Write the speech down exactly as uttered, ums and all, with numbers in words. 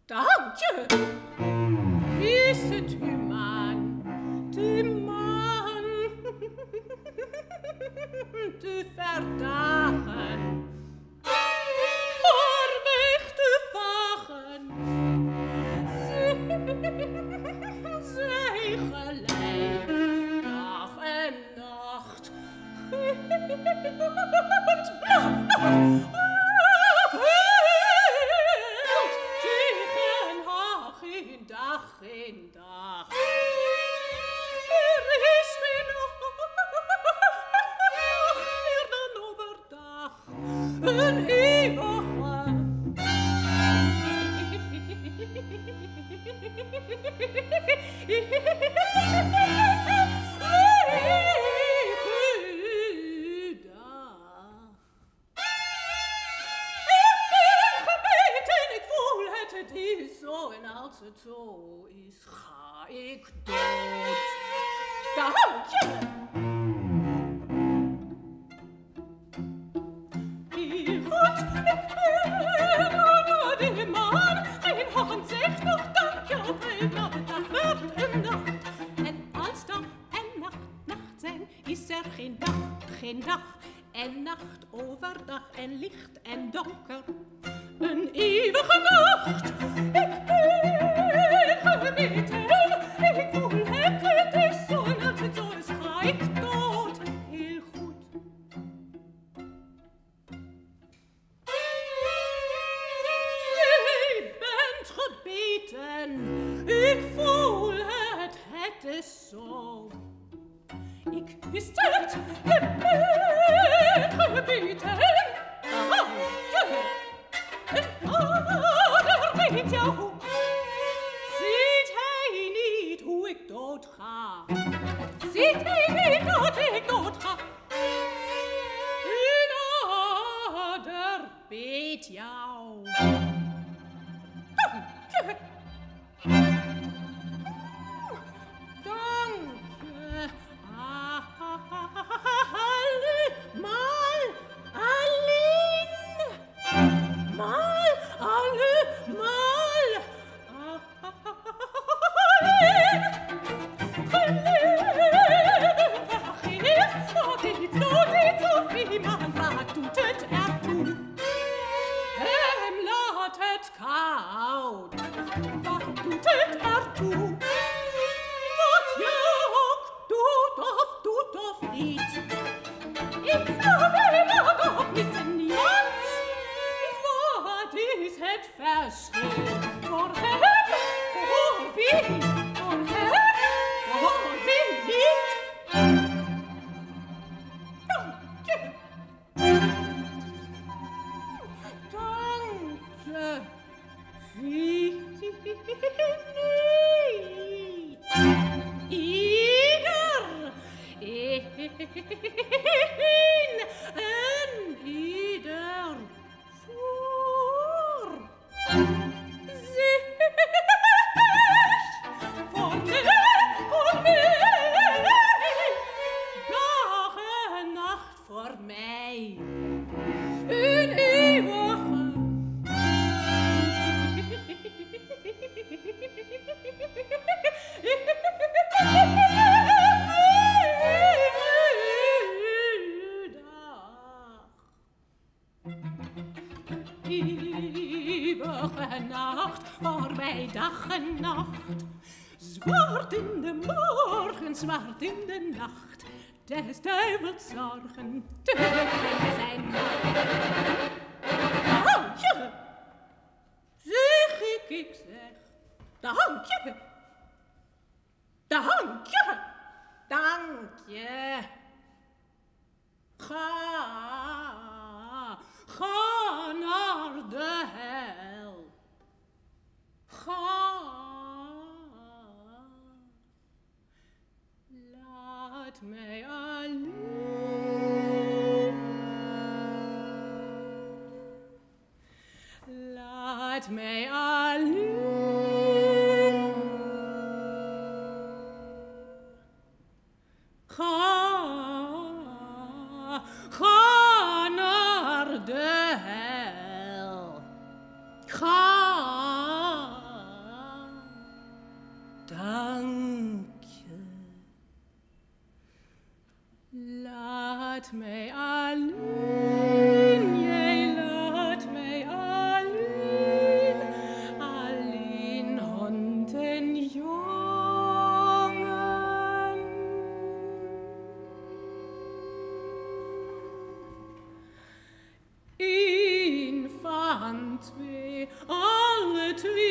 Danke. Wisset u man, de man, te verdagen, voor weg te vagen, zij gelijk, dag en nacht, gilt, blaf, afhield, tegen haar geen dag, geen dag. Er is geen nacht meer dan overdag, een eeuwige. Als het zo is, ga ik dood. Dank je. Heel goed, ik ben door de man. Geen hand zegt nog dank je, of een dag wordt een nacht. En als dag en nacht nacht zijn, is er geen dag, geen dag. En nacht overdag en licht en donker. Een eeuwige nacht. Ik ben gemeten. Ik voel het, het is zo. En als het zo is, ga ik dood. Heel goed. Je bent gebeten. Ik voel het, het is zo. Ik wist het. Je bent gebeten. Oh, je. Een ander weet jou hoe. Ziet hij niet hoe ik doodga? Ziet hij niet dat ik doodga? Een ander weet jou. Dank je. Dank je. Allemaal alleen. Mal, allemaal, alleen. Geleden vergeet, wat niet zo, niet zo viel, maar wat doet het ertoe? Hem laat het koud, wat doet het ertoe? Wat je ook doet of doet of niet, ik zou willen of niet en niemand. Wat is het verschil voor hem, voor wie, voor hem, voor wie niet? Dank je. Dank je. Wie niet? Ieder, een en ieder. Voor zich, voor mij, voor mij, dag en nacht voor mij, een eeuwige. Eeuwige nacht, voor mij dag en nacht. Zwart in de morgen, zwart in de nacht. Des duivels zorgen, te begin zijn macht. Dank je. Zeg ik, ik zeg. Dank je. Dank je. Dank je. Ga. Ga naar de hel. Ga. Laat mij alleen. Laat mij alleen. Ga. Ga naar de hel. Ga. laat mij alleen, jij laat mij alleen, alleen hond en jongen. Een van twee, alle twee.